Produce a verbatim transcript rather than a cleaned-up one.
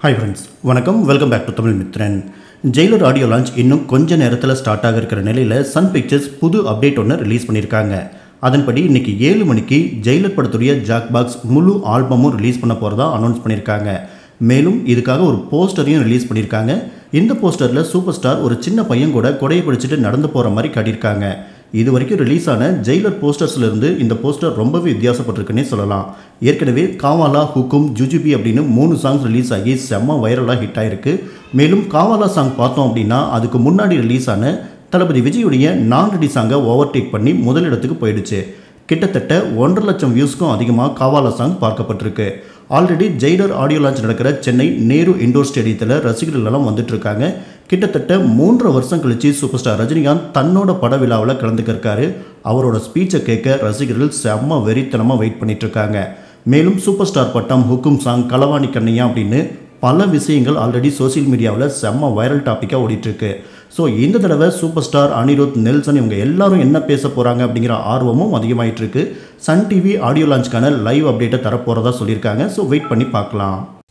Hi friends, வணக்கம். Welcome back to Tamil Mithran. Jailer audio launch இன்னும் கொஞ்ச நேரத்தில் ஸ்டார்ட் ஆக இருக்கிற நிலையில் சன் பிக்சர்ஸ் புது அப்டேட் ஒன்று ரிலீஸ் பண்ணியிருக்காங்க. அதன்படி இன்றைக்கி ஏழு மணிக்கு ஜெயிலர் படத்துடைய ஜாக் பாக்ஸ் முழு ஆல்பமும் ரிலீஸ் பண்ண போகிறதா அனௌன்ஸ் பண்ணியிருக்காங்க. மேலும் இதுக்காக ஒரு போஸ்டரையும் ரிலீஸ் பண்ணியிருக்காங்க. இந்த போஸ்டரில் சூப்பர் ஸ்டார் ஒரு சின்ன பையன் கூட கொடையை பிடிச்சிட்டு நடந்து போகிற மாதிரி காட்டியிருக்காங்க. இது வரைக்கும் ரிலீஸ் ஆன ஜெயிலர் போஸ்டர்ஸ்லேருந்து இந்த போஸ்டர் ரொம்பவே வித்தியாசப்பட்டிருக்குன்னே சொல்லலாம். ஏற்கனவே காவாலா, ஹுக்கும், ஜுஜுபி அப்படின்னு மூணு சாங்ஸ் ரிலீஸ் ஆகி செம்ம வைரலாக ஹிட் ஆகிருக்கு. மேலும் காவாலா சாங் பார்த்தோம் அப்படின்னா அதுக்கு முன்னாடி ரிலீஸ் ஆன தளபதி விஜயுடைய நான் ரெடி சாங்கை ஓவர்டேக் பண்ணி முதலிடத்துக்கு போயிடுச்சு. கிட்டத்தட்ட ஒன்றரை லட்சம் வியூஸ்க்கும் அதிகமாக காவாலா சாங் பார்க்கப்பட்டிருக்கு. ஆல்ரெடி ஜெயிலர் ஆடியோ லான்ச் நடக்கிற சென்னை நேரு இண்டோர் ஸ்டேடியத்தில் ரசிகர்கள் எல்லாம் வந்துட்டு இருக்காங்க. கிட்டத்தட்ட மூன்றரை வருஷம் கழிச்சு சூப்பர் ஸ்டார் ரஜினிகாந்த் தன்னோட பட விழாவில் கலந்துக்கிருக்காரு. அவரோட ஸ்பீச்சை கேட்க ரசிகர்கள் செம்ம வெறித்தனமாக வெயிட் பண்ணிட்டு இருக்காங்க. மேலும் சூப்பர் ஸ்டார் பட்டம், ஹுக்கும் சாங், களவாணி கண்ணையா அப்படின்னு பல விஷயங்கள் ஆல்ரெடி சோசியல் மீடியாவில் செம்ம வைரல் டாப்பிக்காக ஓடிட்டுருக்கு. ஸோ இந்த தடவை சூப்பர் ஸ்டார், அனிருத், நெல்சன் இவங்க எல்லாரும் என்ன பேச போகிறாங்க அப்படிங்கிற ஆர்வமும் அதிகமாகிட்டு இருக்கு. சன் டிவி ஆடியோ லான்ச்க்கான லைவ் அப்டேட்டை தரப்போகிறதா சொல்லியிருக்காங்க. ஸோ வெயிட் பண்ணி பார்க்கலாம்.